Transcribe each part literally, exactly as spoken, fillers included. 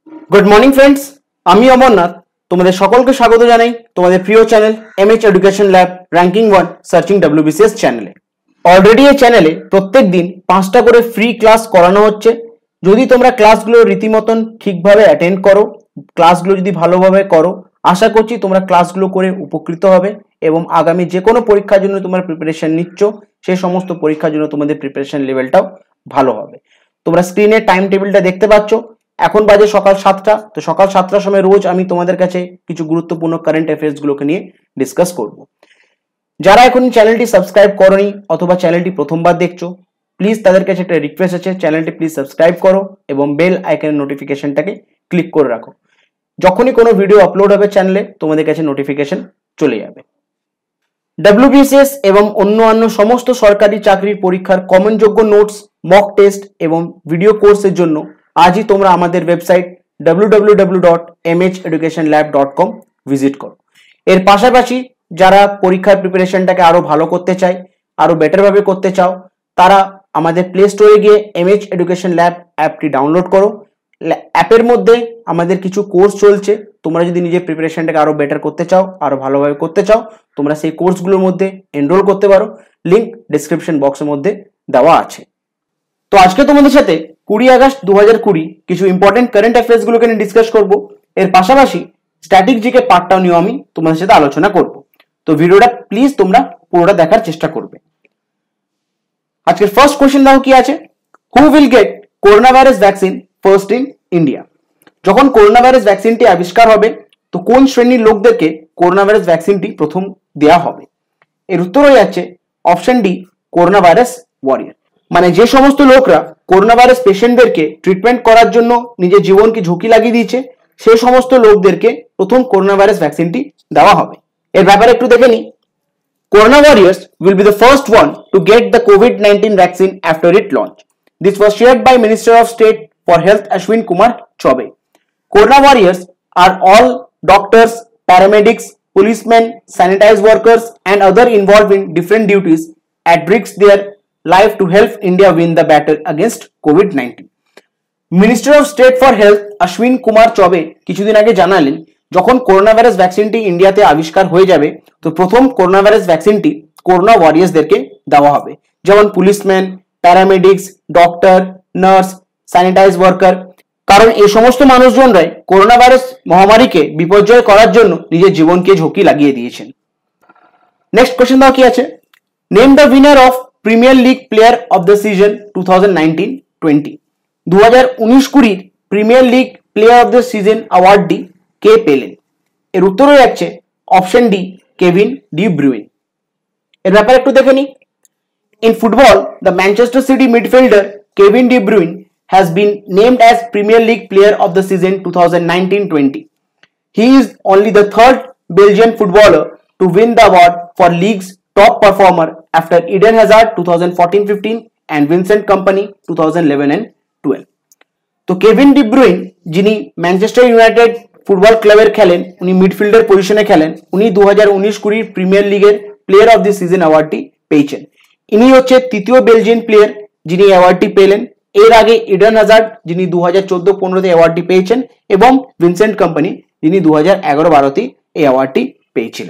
Good morning friends, আমি অমরনাথ তোমাদের সকলকে স্বাগত জানাই তোমাদের প্রিয় channel MH education lab ranking one searching WBCS চ্যানেলে। অলরেডি এই চ্যানেলে প্রত্যেক দিন পাঁচটা করে ফ্রি ক্লাস করানো হচ্ছে। যদি তোমরা ক্লাসগুলো রীতিমতন ঠিকভাবে অ্যাটেন্ড করো, ক্লাসগুলো যদি ভালোভাবে করো, আশা করছি তোমরা ক্লাসগুলো করে উপকৃত হবে এবং আগামী যে কোনো পরীক্ষার জন্য তোমরা প্রিপারেশন নিচ্ছ সেই সমস্ত পরীক্ষার জন্য তোমাদের প্রিপারেশন লেভেলটাও ভালো হবে। তোমরা স্ক্রিনে টাইম টেবিলটা দেখতে পাচ্ছ। এখন বাজে সকাল সাতটা। তো সকাল সাতটার সময় রোজ আমি তোমাদের কাছে কিছু গুরুত্বপূর্ণ কারেন্ট অ্যাফেয়ার্স গুলোকে নিয়ে ডিসকাস করব। যারা এখন চ্যানেলটি সাবস্ক্রাইব করোনি অথবা চ্যানেলটি প্রথমবার দেখছো, প্লিজ তাদের কাছে একটা রিকোয়েস্ট আছে, চ্যানেলটি প্লিজ সাবস্ক্রাইব করো এবং বেল আইকনের নোটিফিকেশনটাকে ক্লিক করে রাখো। যখনই কোনো ভিডিও আপলোড হবে চ্যানেলে তোমাদের কাছে নোটিফিকেশন চলে যাবে। ডব্লিউবিসিএস এবং অন্যান্য সমস্ত সরকারি চাকরির পরীক্ষার কমনযোগ্য নোটস, মক টেস্ট এবং ভিডিও কোর্সের জন্য আজই তোমরা আমাদের website W W W dot M H education lab dot com visit করো। এর পাশাপাশি যারা পরীক্ষার প্রিপারেশনটাকে আরো ভালো করতে চায়, আরো বেটার ভাবে করতে চাও, তারা আমাদের প্লে স্টোরে গিয়ে এমএইচ এডুকেশন ল্যাব অ্যাপটি ডাউনলোড করো। অ্যাপের মধ্যে আমাদের কিছু কোর্স চলছে। তোমরা যদি নিজের প্রিপারেশনটাকে আরো বেটার করতে চাও, আরো ভালোভাবে করতে চাও, তোমরা সেই কোর্সগুলোর মধ্যে এনরোল করতে পারো। লিংক ডিসক্রিপশন বক্সের মধ্যে দেওয়া আছে। তো আজকে তোমাদের সাথে কুড়ি আগস্ট দু হাজার কুড়ি কিছু ইম্পর্টেন্ট কারেন্ট অ্যাফেয়ার্স গুলোকে নিয়ে ডিসকাস করবো। এর পাশাপাশি স্ট্যাটিক জিকে পার্টটাও নিয়েও আমি তোমাদের সাথে আলোচনা করব। তো ভিডিওটা প্লিজ তোমরা পুরোটা দেখার চেষ্টা করবে। আজকের ফার্স্ট কোশ্চেন দাও কি আছে, who will get corona virus vaccine first in India? যখন করোনা ভাইরাস ভ্যাকসিনটি আবিষ্কার হবে তো কোন শ্রেণীর লোকদেরকে করোনা ভাইরাস ভ্যাকসিনটি প্রথম দেওয়া হবে? এর উত্তর হয়ে যাচ্ছে option D, corona virus warrior. মানে যে সমস্ত লোকরা করোনা ভাইরাস পেশেন্টদেরকে ট্রিটমেন্ট করার জন্য নিজের জীবনকে ঝুঁকি লাগিয়ে দিয়েছে সেই সমস্ত লোকদেরকে প্রথম করোনা ভাইরাস ভ্যাকসিনটি দেওয়া হবে। এর ব্যাপারে একটু দেখে নি। Corona warriors will be the first one to get the COVID nineteen vaccine after its launch. This was shared by Minister of State for Health Ashwin Kumar Choube. Corona warriors are all doctors, paramedics, policemen, sanitized workers and other involved in different duties at risk their life to help India win the battle against COVID nineteen. Minister of State for Health Ashwin Kumar Choube কিছুদিন আগে জানালেন যখন corona virus ভ্যাকসিনটি ইন্ডিয়াতে আবিষ্কার হয়ে যাবে তো প্রথম করোনা ভাইরাস ভ্যাকসিনটি করোনা ওয়ারিয়ার্সদেরকে দেওয়া হবে, যেমন policeman, paramedics, doctor, nurse, sanitize worker. কারণ এই সমস্ত মানুষজনরাই করোনা ভাইরাস মহামারীকে বিপর্যয় করার জন্য নিজের জীবনকে ঝুঁকি লাগিয়ে দিয়েছেন। নেক্সট কোশ্চেন দাও কি আছে, name the winner of premier league player of the season two thousand nineteen twenty. দু হাজার উনিশ কুড়ির premier league player of the season অ্যাওয়ার্ডটি কে পেলেন? এর উত্তর হয়ে যাচ্ছে option D, Kevin De Bruyne. এর ব্যাপারে একটু দেখে নি। In football, the Manchester City midfielder Kevin De Bruyne has been named as Premier League Player of the Season two thousand nineteen twenty. He is only the third Belgian footballer to win the award for league's top performer after Eden Hazard two thousand fourteen fifteen and Vincent Kompany two thousand eleven and twelve. তো Kevin De Bruyne যিনি Manchester United football ক্লাবের খেলেন, উনি midfielder পজিশনে খেলেন, উনি দু হাজার উনিশ কুড়ির প্রিমিয়ার লিগের প্লেয়ার অফ দি সিজন অ্যাওয়ার্ডটি পেয়েছেন। ইনি হচ্ছে তৃতীয় বেলজিয়ান প্লেয়ার যিনি অ্যাওয়ার্ডটি পেলেন। এর আগে ইডেন হাজার্ড যিনি দু হাজার চোদ্দ পনেরোতে অ্যাওয়ার্ডটি পেয়েছেন এবং ভিনসেন্ট কোম্পানি যিনি দু হাজার এগারো বারোতে এই অ্যাওয়ার্ডটি পেয়েছিলেন।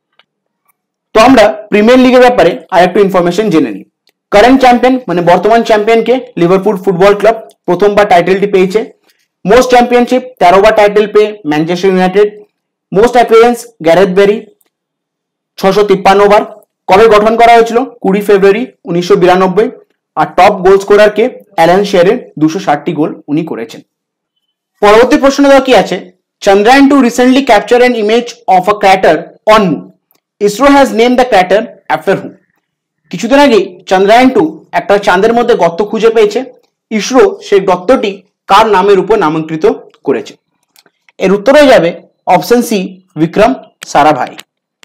তো আমরা প্রিমিয়ার লিগের ব্যাপারে আর একটু ইনফরমেশন জেনে নিই। কারেন্ট চ্যাম্পিয়ন মানে বর্তমান চ্যাম্পিয়নকে লিভারপুল ফুটবল ক্লাব প্রথমবার টাইটেলটি পেয়েছে। মোস্ট চ্যাম্পিয়নশিপ তেরো বার টাইটেল পেয়ে Manchester United. Most appearance Gareth Barry ছশো তিপ্পান্ন বার। কবে গঠন করা হয়েছিল? কুড়ি ফেব্রুয়ারি উনিশশো বিরানব্বই। আর টপ গোল স্কোরার কে? অ্যালান শেয়ারের দুশো ষাটটি গোল উনি করেছেন। পরবর্তী প্রশ্ন দেওয়া কি আছে, Chandrayaan two recently capture an image of a crater on moon. ISRO has name the crater after who? কিছুদিন আগে চন্দ্রায়ন টু একটা চাঁদের মধ্যে গর্ত খুঁজে পেয়েছে। ইসরো সেই গর্তটি কার নামের উপর নামাঙ্কিত করেছে? এর উত্তর হয়ে যাবে অপশন সি, বিক্রম সারাভাই।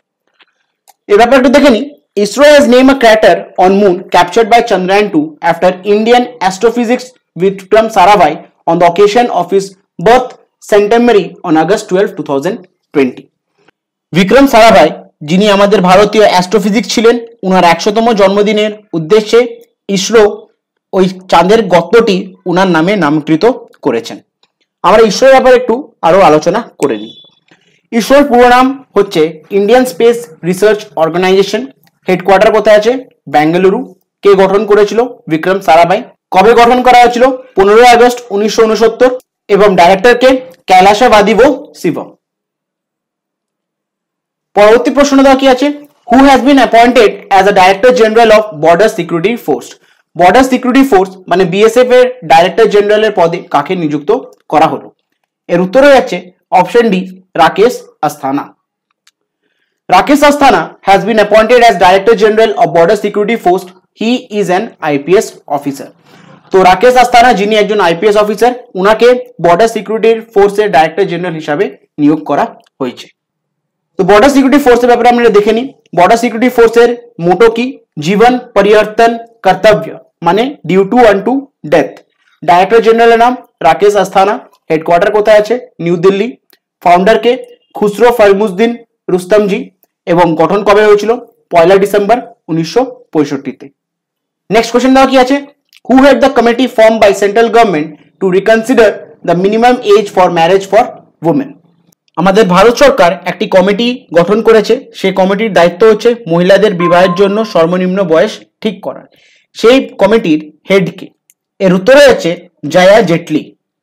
এর ব্যাপারে একটু দেখে নি। ISRO has name a crater on moon captured by Chandrayaan two after Indian astrophysics Vikram Sarabhai on the occasion of his birth centenary on August twelve two thousand twenty. Vikram Sarabhai যিনি আমাদের ভারতীয় অ্যাস্ট্রোফিজিক্স ছিলেন, উনার একশোতম জন্মদিনের উদ্দেশ্যে ইসরো ওই চাঁদের গর্তটি উনার নামে নামকৃত করেছেন। আমরা ইসরোর ব্যাপারে একটু আরো আলোচনা করে নিই। ইসরোর পুরো নাম হচ্ছে Indian space research organisation. Headquarter কোথায় আছে? বেঙ্গালুরু। কে গঠন করেছিল? বিক্রম সারাভাই। কবে গঠন করা হয়েছিল? পনেরোই আগস্ট উনিশশো উনসত্তর। এবং ডাইরেক্টর কে? কৈলাসবাদিভো শিবম। পরবর্তী প্রশ্ন দেওয়া কি আছে? Who has been appointed as a director general of border security force. Border security force মানে বিএসএফ এর ডাইরেক্টর জেনারেলের পদে কাকে নিযুক্ত করা হলো? এর উত্তর হয়ে যাচ্ছে option D, Rakesh Asthana. Rakesh Asthana has been appointed as Director General of Border Security Force. He is an I P S officer. তো রাকেশ আস্থানা যিনি একজন আইপিএস অফিসার, উনাকে বর্ডার সিকিউরিটি ফোর্সের ডাইরেক্টর জেনারেল হিসাবে নিয়োগ করা হয়েছে। তো বর্ডার সিকিউরিটি ফোর্সের ব্যাপারে আমরা দেখে নিই। বর্ডার সিকিউরিটি ফোর্সের মোটো কি? জীবন পরিবর্তন কর্তব্য, মানে due to unto death. Director জেনারেলের নাম রাকেশ আস্থানা। হেডকোয়ার্টার কোথায় আছে? নিউ দিল্লি। ফাউন্ডার কে? খুসরো ফরমুজদ্দিন রুস্তমজি। এবং গঠন কবে হয়েছিল? পয়লা ডিসেম্বর উনিশশো পঁয়ষট্টিতে। নেক্সট কোশ্চেন দেওয়া কি আছে? Who head the committee form by central government to reconsider the minimum age for marriage for women. আমাদের ভারত সরকার একটি কমিটি গঠন করেছে। সেই কমিটির দায়িত্ব হচ্ছে মহিলাদের বিবাহের জন্য সর্বনিম্ন বয়স ঠিক করার। সেই কমিটির হেড কে? এর উত্তর হচ্ছে জয়া জেটলি।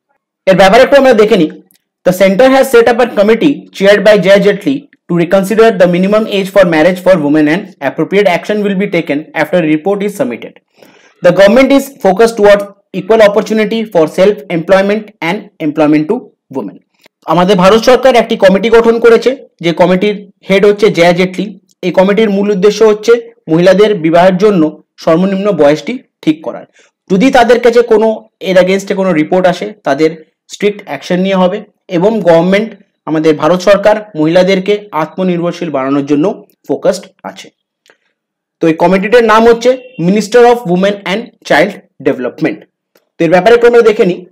এর ব্যাপারে একটু আমরা দেখে নিই। The centre has set up a committee chaired by Jaya Jaitly to reconsider the minimum age for marriage for women, and appropriate action will be taken after a report is submitted. The government is focused towards equal opportunity for self-employment and employment to women. আমাদের ভারত সরকার একটি committee গঠন করেছে, যে কমিটির head হচ্ছে জয়া জেটলি। এই কমিটির মূল উদ্দেশ্য হচ্ছে মহিলাদের বিবাহের জন্য সর্বনিম্ন বয়সটি ঠিক করার। যদি তাদের কাছে কোনো এর এগেনস্টে কোনো রিপোর্ট আসে, তাদের স্ট্রিক্ট অ্যাকশন নিয়ে হবে। এবং গভর্নমেন্ট, আমাদের ভারত সরকার মহিলাদেরকে আত্মনির্ভরশীল বানানোর জন্য ফোকাসড আছে। তো এই কমিটিটার নাম হচ্ছে minister of women and child development. তো এর ব্যাপারে একটু আমরা দেখে নিই।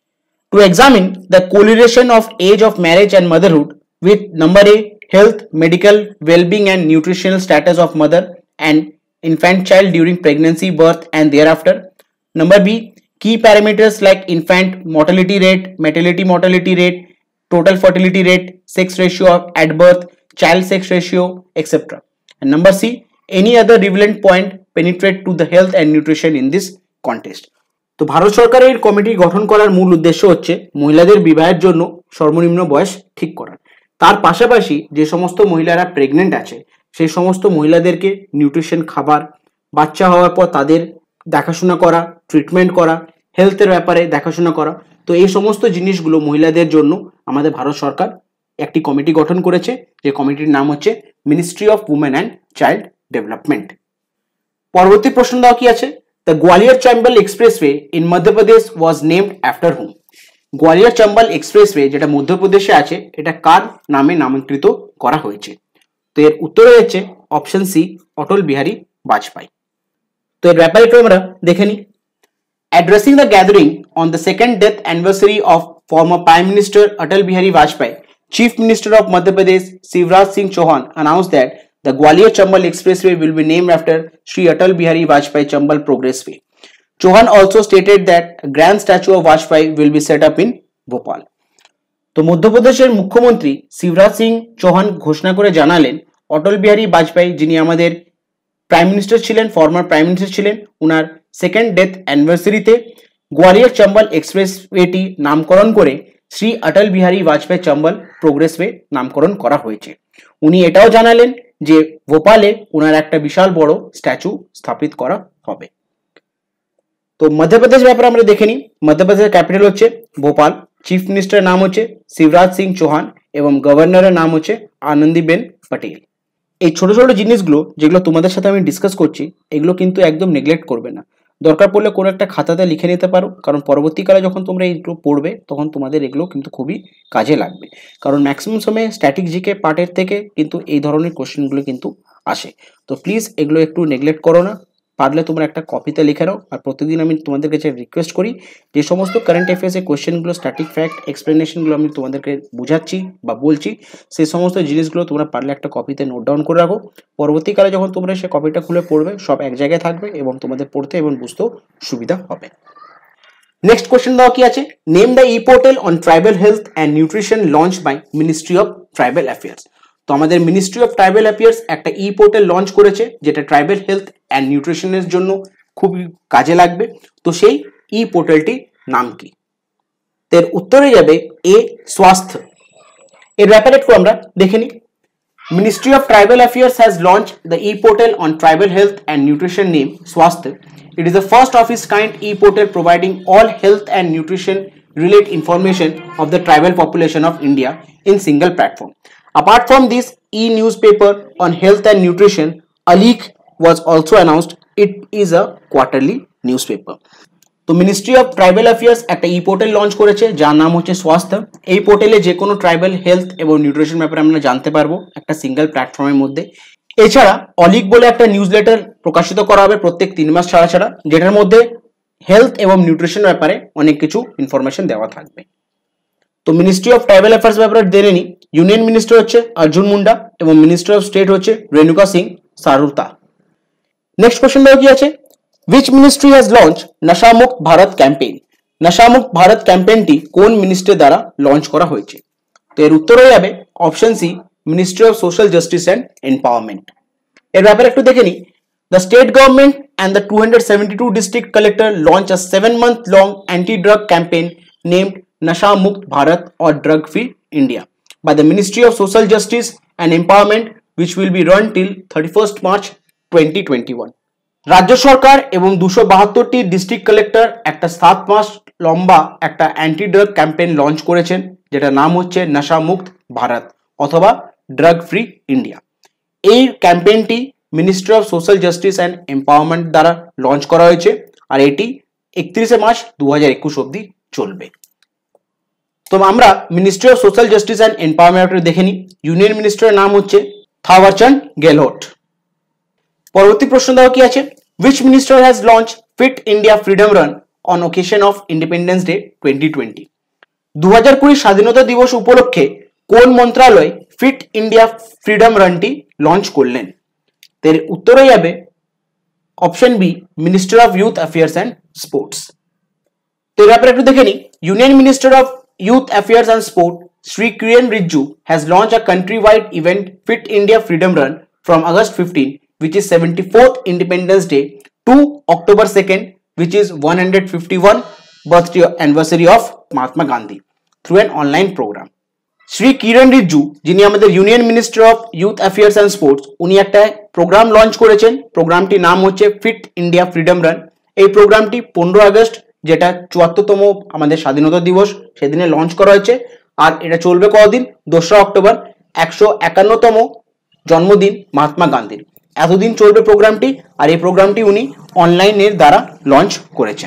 To examine the correlation of age of marriage and motherhood with number a health, medical, wellbeing and nutritional status of mother and infant child during pregnancy, birth and thereafter. Number B, key parameters like infant mortality rate, maternity mortality rate, total fertility rate, sex ratio at birth, child sex ratio, et cetera. And number C, any other relevant point penetrate to the health and nutrition in this context. তো ভারত সরকারের committee গঠন করার মূল উদ্দেশ্য হচ্ছে মহিলাদের বিবাহের জন্য সর্বনিম্ন বয়স ঠিক করা। তার পাশাপাশি যে সমস্ত মহিলারা প্রেগনেন্ট আছে সেই সমস্ত মহিলাদেরকে নিউট্রিশন খাবার, বাচ্চা হওয়ার পর তাদের দেখাশোনা করা, ট্রিটমেন্ট করা, হেলথের ব্যাপারে দেখাশোনা করা। তো এই সমস্ত জিনিসগুলো মহিলাদের জন্য আমাদের ভারত সরকার একটি কমিটি গঠন করেছে, যে কমিটির নাম হচ্ছে ministry of women and child development. পরবর্তী প্রশ্ন দেওয়া কি আছে? The Gwalior Chambal expressway in Madhya Pradesh was named after whom. Gwalior Chambal expressway যেটা মধ্যপ্রদেশে আছে, এটা কার নামে নামাঙ্কিত করা হয়েছে? তো এর উত্তর হচ্ছে অপশন সি, অটল বিহারী বাজপেয়ী। তো এর ব্যাপারে একটু আমরা দেখে নিই। Addressing the gathering on the second death anniversary of former Prime Minister Atal Bihari Vajpayee, Chief Minister of Madhya Pradesh Shivraj Singh Chauhan announced that the Gwalior Chambal Expressway will be named after Shri Atal Bihari Vajpayee Chambal Progressway. Chauhan also stated that a grand statue of Vajpayee will be set up in Bhopal. তো মধ্যপ্রদেশের মুখ্যমন্ত্রী শিবরাজ সিং চৌহান ঘোষণা করে জানালেন অটল বিহারী বাজপেয়ী, যিনি আমাদের prime minister ছিলেন, former prime minister ছিলেন, উনার সেকেন্ড ডেথ অ্যানিভার্সারিতে গোয়ালিয়র চম্বল এক্সপ্রেসওয়েটি নামকরণ করে শ্রী অটল বিহারী বাজপেয়ী চম্বল প্রোগ্রেসওয়ে নামকরণ করা হয়েছে। উনি এটাও জানালেন যে ভোপালে ওনার একটা বিশাল বড় স্ট্যাচু স্থাপিত করা হবে। তো মধ্যপ্রদেশ ব্যাপারে আমরা দেখে নিই। মধ্যপ্রদেশের ক্যাপিটাল হচ্ছে ভোপাল, চিফ মিনিস্টারের নাম হচ্ছে শিবরাজ সিং চৌহান এবং গভর্নরের নাম হচ্ছে আনন্দীবেন পটেল। এই ছোট ছোট জিনিসগুলো যেগুলো তোমাদের সাথে আমি ডিসকাস করছি, এগুলো কিন্তু একদম নেগলেক্ট করবে না। দরকার পড়লে কোনো একটা খাতাতে লিখে নিতে পারো, কারণ পরবর্তীকালে যখন তোমরা এইগুলো পড়বে তখন তোমাদের এগুলো কিন্তু খুবই কাজে লাগবে। কারণ ম্যাক্সিমাম সময়ে স্ট্যাটিক জিকে পার্টের থেকে কিন্তু এই ধরনের কোশ্চেনগুলো কিন্তু আসে। তো প্লিজ এগুলো একটু নেগলেক্ট করো না, পারলে তোমরা একটা কপিতে লিখে নাও। আর প্রতিদিন আমি তোমাদের কাছে রিকোয়েস্ট করি যে সমস্ত কারেন্ট অ্যাফেয়ার্সের কোশ্চেনগুলো, স্ট্যাটিক ফ্যাক্ট, এক্সপ্লেনেশনগুলো আমি তোমাদেরকে বুঝাচ্ছি বা বলছি, সেই সমস্ত জিনিসগুলো তোমরা পারলে একটা কপিতে নোট ডাউন করে রাখো। পরবর্তীকালে যখন তোমরা সেই কপিটা খুলে পড়বে, সব এক জায়গায় থাকবে এবং তোমাদের পড়তে এবং বুঝতেও সুবিধা হবে। নেক্সট কোশ্চেন দেওয়া কি আছে, name the e portal on tribal health and nutrition launch by ministry of tribal affairs. তো আমাদের মিনিস্ট্রি অফ ট্রাইবাল অ্যাফেয়ার্স একটা ই পোর্টাল লঞ্চ করেছে যেটা ট্রাইবাল হেলথ অ্যান্ড নিউট্রিশনের জন্য খুবই কাজে লাগবে। তো সেই ই পোর্টালটির নাম কি? এর উত্তরে যাবে এ স্বাস্থ্য। এর ব্যাপারে একটু আমরা দেখে নিই। Ministry of Tribal Affairs has launched the e-portal on tribal health and nutrition named Swasth. It is the first of its kind e-portal providing all health and nutrition related information of the tribal population of India in single platform. Apart from this e-newspaper on health and nutrition, a leak was also announced. It is a quarterly newspaper. তো ministry of tribal affairs একটা e portal launch করেছে যার নাম হচ্ছে স্বাস্থ্য। এই পোর্টালে যে কোনো ট্রাইবাল হেলথ এবং নিউট্রিশন ব্যাপারে আমরা জানতে পারবো একটা সিঙ্গেল প্ল্যাটফর্মের মধ্যে। এছাড়া অলিক বলে একটা নিউজ লেটার প্রকাশিত করা হবে প্রত্যেক তিন মাস ছাড়া ছাড়া, যেটার মধ্যে হেলথ এবং নিউট্রিশন ব্যাপারে অনেক কিছু ইনফরমেশন দেওয়া থাকবে। তো মিনিস্ট্রি অফ ট্রাইবাল অ্যাফেয়ার্স ব্যাপারে জেনে নিই। ইউনিয়ন মিনিস্টার হচ্ছে অর্জুন মুন্ডা এবং মিনিস্টার অফ স্টেট হচ্ছে রেণুকা সিং সারুতা। নেক্সট কোশ্চেন দেওয়া কি আছে, Which ministry has launched Nasha Mukt Bharat campaign? Nasha Mukt Bharat ক্যাম্পেইনটি কোন মিনিস্ট্রি দ্বারা লঞ্চ করা হয়েছে? তো এর উত্তর হয়ে যাবে option C, ministry of social justice and empowerment. এর ব্যাপারে একটু দেখে নিই। The state government and the two hundred seventy-two district collector launched a seven month long anti-drug campaign named Nasha Mukt Bharat or Drug Free India by the Ministry of Social Justice and Empowerment, which will be run till thirty-first March twenty twenty-one. রাজ্য সরকার এবং দুশো বাহাত্তরটি district collector একটা সাত মাস লম্বা একটা anti drug campaign launch করেছেন যেটার নাম হচ্ছে নেশা মুক্ত ভারত অথবা ড্রাগ ফ্রি ইন্ডিয়া। এই ক্যাম্পেইনটি ministry of social justice and empowerment দ্বারা লঞ্চ করা হয়েছে আর এটি একত্রিশে মার্চ দু হাজার একুশ অব্দি চলবে। তো আমরা ministry of social justice and empowerment দেখে নিই। ইউনিয়ন মিনিস্টারের নাম হচ্ছে থাওয়ারচান্দ গেহলোট। পরবর্তী প্রশ্ন দেওয়া কি আছে, which minister has launched Fit India Freedom Run on occasion of Independence Day twenty twenty? দু হাজার কুড়ি স্বাধীনতা দিবস উপলক্ষে কোন মন্ত্রণালয় ফিট ইন্ডিয়া ফ্রিডম রানটি লঞ্চ করলেন? এর উত্তর হয়ে যাবে option B, minister of youth affairs and sports. তো এর ব্যাপারে একটু দেখে নিই। Union minister of youth affairs and sport Shri Kiren Rijiju has launched a country-wide event Fit India Freedom Run from August fifteenth, which is seventy-fourth Independence Day, to October second, which is one hundred fifty-first birthday anniversary of Mahatma Gandhi, through an online program. Shri Kiren Rijiju যিনি আমাদের union minister of youth affairs and sports, উনি একটা program launch করেছেন। প্রোগ্রামটির নাম হচ্ছে fit India freedom run. এই প্রোগ্রামটি পনেরো আগস্ট, যেটা চুয়াত্তরতম আমাদের স্বাধীনতা দিবস, সেদিনে লঞ্চ করা হয়েছে। আর এটা চলবে কতদিন? দোসরা অক্টোবর, একশো একান্নতম জন্মদিন মহাত্মা গান্ধীর। এতদিন চলবে প্রোগ্রামটি আর এই প্রোগ্রামটি উনি অনলাইনের দ্বারা লঞ্চ করেছেন।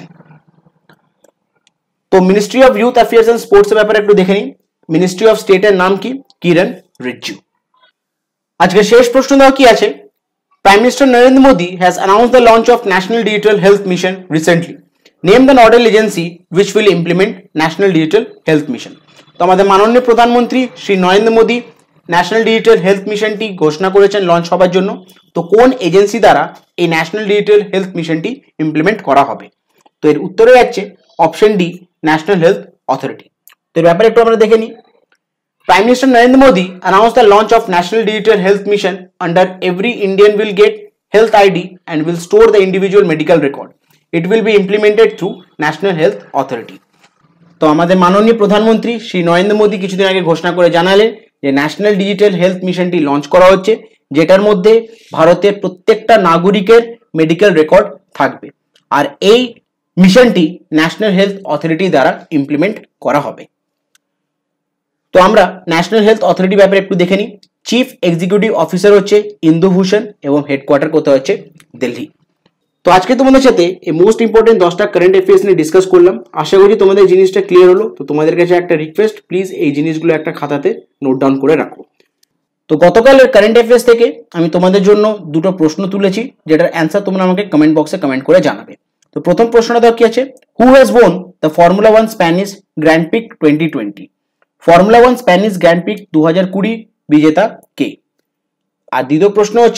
তো ministry of youth affairs and sports এর ব্যাপারে একটু দেখে নিই। মিনিস্ট্রি অফ স্টেটের নাম কি? কিরেন রিজিজু। আজকে শেষ প্রশ্ন দেওয়া কি আছে, prime minister Narendra Modi has announced the launch of national digital health mission recently. Name the nodal agency which will implement national digital health mission. তো আমাদের মাননীয় প্রধানমন্ত্রী Shri Narendra Modi national digital health মিশনটি ঘোষণা করেছেন লঞ্চ হবার জন্য। তো কোন এজেন্সি দ্বারা এই ন্যাশনাল ডিজিটাল হেলথ মিশনটি ইমপ্লিমেন্ট করা হবে? তো এর উত্তরে যাচ্ছে option D, national health authority. তো এর ব্যাপারে একটু আমরা দেখে নিই। Prime minister Narendra Modi announced the launch of National Digital Health Mission under every Indian will get health I D and will store the individual medical record. It will be implemented through National Health Authority. তো আমাদের মাননীয় প্রধানমন্ত্রী শ্রী নরেন্দ্র মোদী কিছুদিন আগে ঘোষণা করে জানালেন যে ন্যাশনাল ডিজিটাল হেলথ মিশনটি লঞ্চ করা হচ্ছে, যেটার মধ্যে ভারতের প্রত্যেকটা নাগরিকের মেডিকেল রেকর্ড থাকবে আর এই মিশনটি ন্যাশনাল হেলথ অথরিটি দ্বারা ইমপ্লিমেন্ট করা হবে। তো আমরা ন্যাশনাল হেলথ অথরিটি ব্যাপারে একটু দেখে নিই। চিফ এক্সিকিউটিভ অফিসার হচ্ছে ইন্দুভূষণ এবং হেডকোয়ার্টার কোথায় হচ্ছে দিল্লি। তো আজকে তোমাদের সাথে এই মোস্ট ইম্পর্টেন্ট দশটা কারেন্ট অ্যাফেয়ার্স নিয়ে ডিসকাস করলাম। আশা করি তোমাদের জিনিসটা ক্লিয়ার হলো। তো তোমাদের কাছে একটা রিকোয়েস্ট, প্লিজ এই জিনিসগুলো একটা খাতাতে নোট ডাউন করে রাখো। তো গতকালের কারেন্ট অ্যাফেয়ার্স থেকে আমি তোমাদের জন্য দুটো প্রশ্ন তুলেছি, যেটার অ্যান্সার তোমরা আমাকে কমেন্ট বক্সে কমেন্ট করে জানাবে। তো প্রথম প্রশ্নটা দেওয়া কি আছে, who has won the Formula One Spanish Grand Prix twenty twenty? Formula One Spanish Grand Prix দু হাজার কুড়ি বিজেতা কে? আর দ্বিতীয় প্রশ্ন হচ্ছে,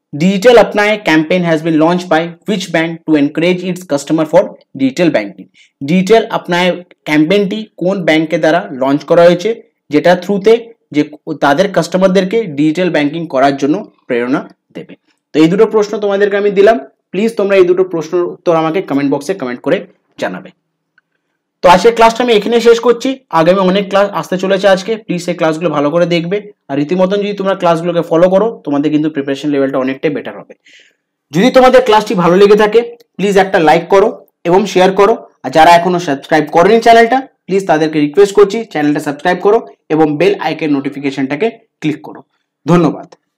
डिजिटल अपनाए campaign has been launch by which bank to encourage its customer for digital banking. Digital अपनाए ক্যাম্পেইনটি কোন ব্যাংকের দ্বারা লঞ্চ করা হয়েছে, যেটা থ্রুতে যে তাদের কাস্টমারদেরকে ডিজিটাল ব্যাংকিং করার জন্য প্রেরণা দেবে। তো এই দুটো প্রশ্ন তোমাদেরকে আমি দিলাম, প্লিজ তোমরা এই দুটো প্রশ্নের উত্তর আমাকে কমেন্ট বক্সে কমেন্ট করে জানাবে। তো আজকের ক্লাসটা আমি এখানে শেষ করছি, আগামী অনেক ক্লাস আসতে চলেছে আজকে, প্লিজ সেই ক্লাসগুলো ভালো করে দেখবে আর রীতিমতন যদি তোমরা ক্লাসগুলোকে ফলো করো তোমাদের কিন্তু প্রিপারেশন লেভেলটা অনেকটাই বেটার হবে। যদি তোমাদের ক্লাসটি ভালো লেগে থাকে প্লিজ একটা লাইক করো এবং শেয়ার করো, আর যারা এখনো সাবস্ক্রাইব করেনি চ্যানেলটা প্লিজ তাদেরকে রিকোয়েস্ট করছি চ্যানেলটা সাবস্ক্রাইব করো এবং বেল আইকন নোটিফিকেশনটাকে ক্লিক করো। ধন্যবাদ।